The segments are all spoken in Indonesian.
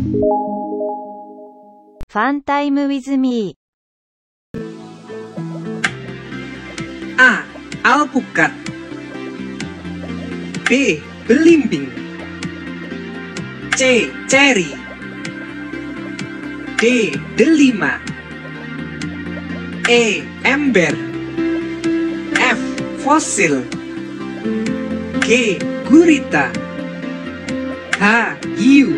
Fun time with me. A. Alpukat. B. Belimbing. C. Ceri. D. Delima. E. Ember. F. Fosil. G. Gurita. H. Hiu.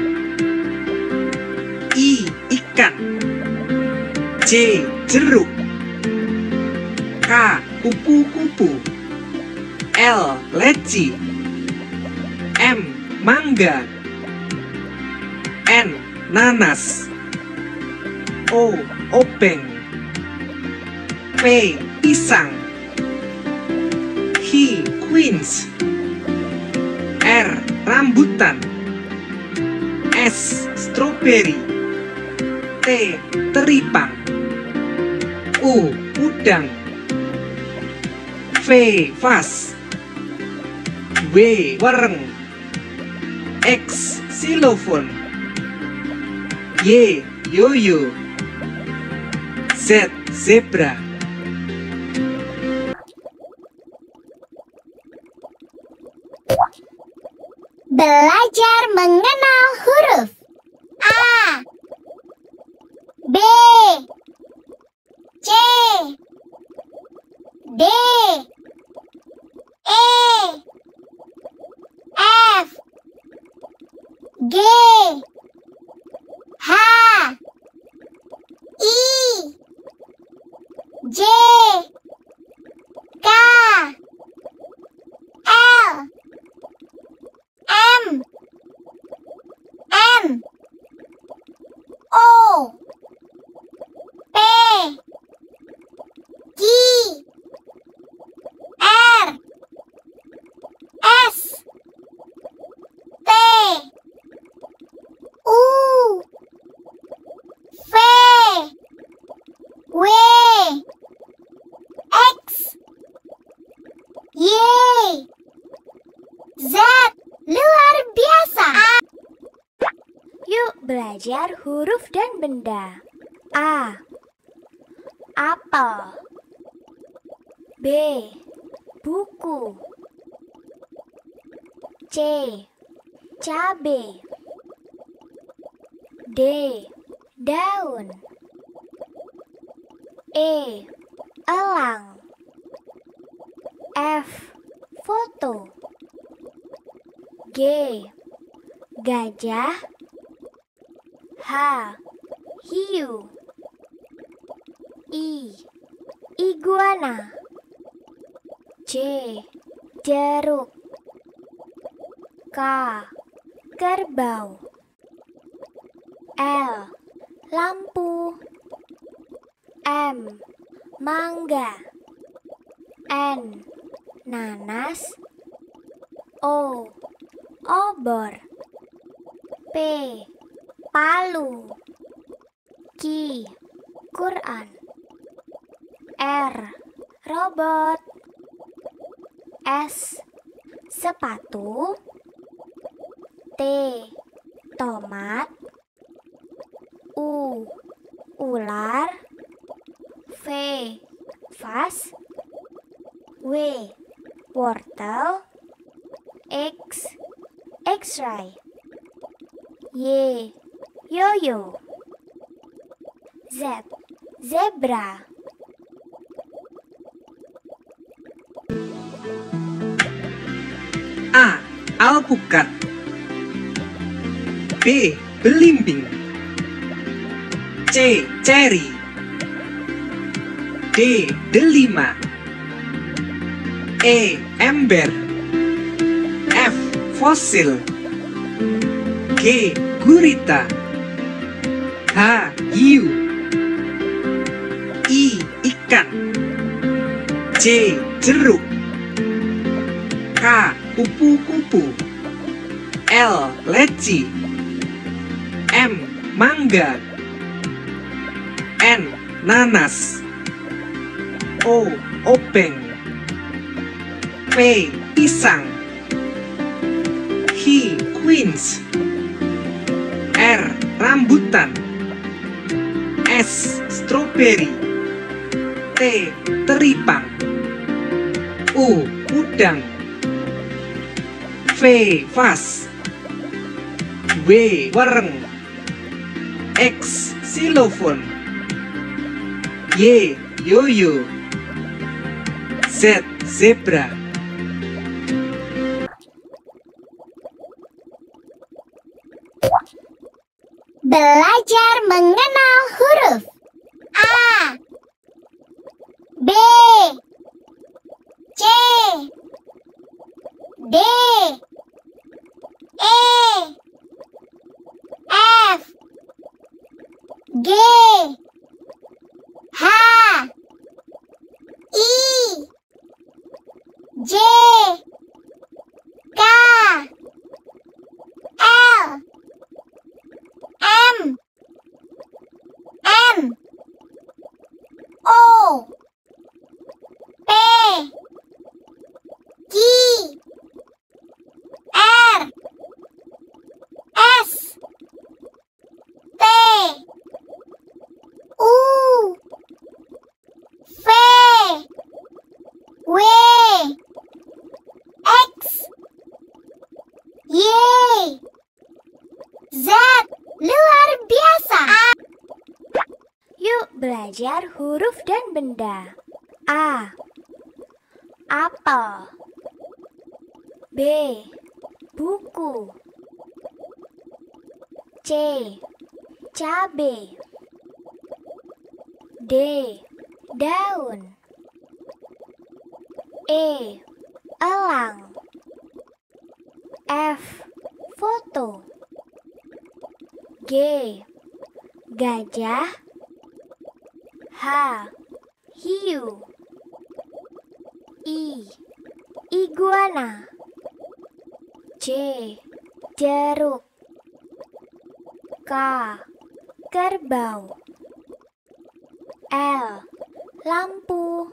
I. Ikan. J. Jeruk. K. Kupu-kupu. L. Leci. M. Mangga. N. Nanas. O. Obeng. P. Pisang. Q. Quince. R. Rambutan. S. Strawberry. T. Teripang. U. Udang. V. Vas. W. Wereng. X. Xylophone. Y. Yoyo. Z. Zebra. Belajar mengenal huruf. A, B, C, D, E, F, G, H, I, J, K, L, M, N, O, P, Q, R, S, T, U, V, W, X, Y, Z. Luar biasa. Yuk belajar huruf dan benda. A. Apel. B. Buku. C. Cabe. D. Daun. E. Elang. F. Foto. G. Gajah. H. Hiu. I. Iguana. J. Jeruk. K. Kerbau. L. Lampu. M. Mangga. N. Nanas. O. Obor. P. Palu. Q. Quran. R. Robot. S. Sepatu. T. Tomat. U. Ular. V. Vas. W. Wortel. X. X-ray. Y. Yoyo. Z. Zebra. A. Alpukat. B. Belimbing. C. Ceri. D. Delima. E. Ember. F. Fosil. G. Gurita. H. Hiu. I. Ikan. J. Jeruk. K. Kupu-kupu. L. Leci. M. Mangga. N. Nanas. O. Obeng. P. Pisang. Q. Quince. R. rambutan. S. Strawberry. T. Teripang. U. Udang. V. Vas. W. Wareng. X. Xylophone. Y. Yoyo. Z. Zebra. Belajar mengenal huruf. A, B, C, D, E, F, G, H, I, J, K, L, M, N, O, P, Q, R, S, T, U, V, W, X, Y, Z. Luar biasa. Yuk belajar huruf dan benda. A. Apel. B. Buku. C. Cabe. D. Daun. E. Elang. F. Foto. G. Gajah. H. Hiu. I. Iguana. J. Jeruk. K. Kerbau. L. Lampu.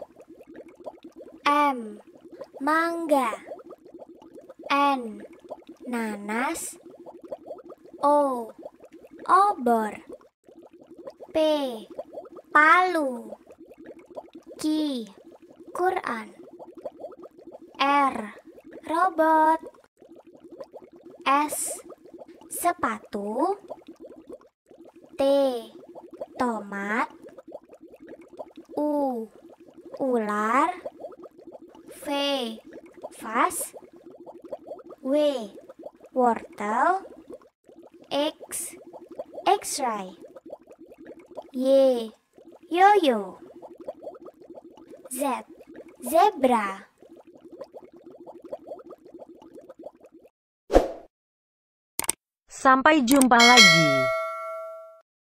M. Mangga. N. Nanas. O. Obor. P. Palu. Q. Quran. R. Robot. S. Sepatu. T. Tomat. U. Ular. V. Vas. W. Wortel. X. X-ray. Y. Yoyo. Z. Zebra. Sampai jumpa lagi.